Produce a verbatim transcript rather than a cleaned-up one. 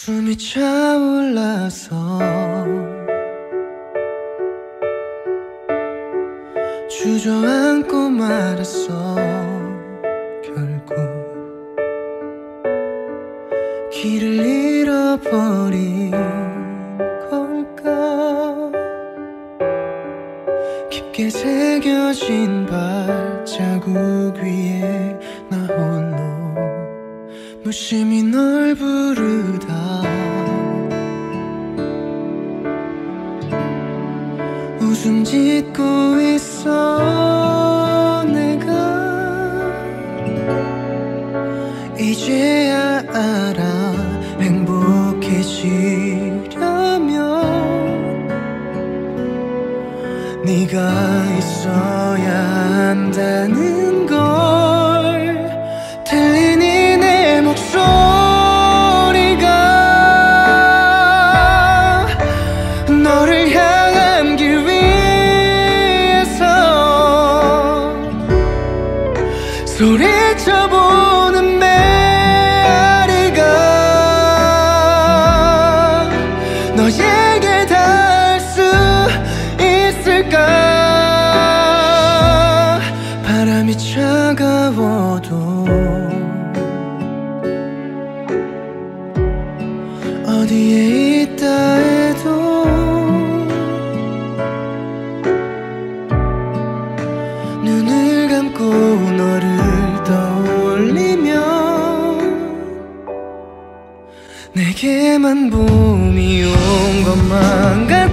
숨이 차올라서 주저앉고 말았어. 결국 길을 잃어버린 걸까. 깊게 새겨진 발자국 위에 나 홀로 무심히 널 부르다 웃음 짓고 있어. 내가 이제야 알아. 행복해지려면 네가 있어야 한다는 걸. 들리니 내 목소리가 너를 향한 길 위에서 소리쳐보는 메아리가 너에게 닿을 수 있을까. 바람이 차가워도 어디에 있다 해도 눈을 감고 너를 떠올리면 내게만 봄이 온 것만 같아.